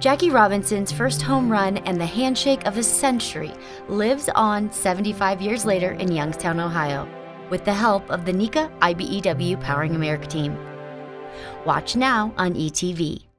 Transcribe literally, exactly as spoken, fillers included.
Jackie Robinson's first home run and the handshake of a century lives on seventy-five years later in Youngstown, Ohio, with the help of the NECA I B E W Powering America team. Watch now on E T V.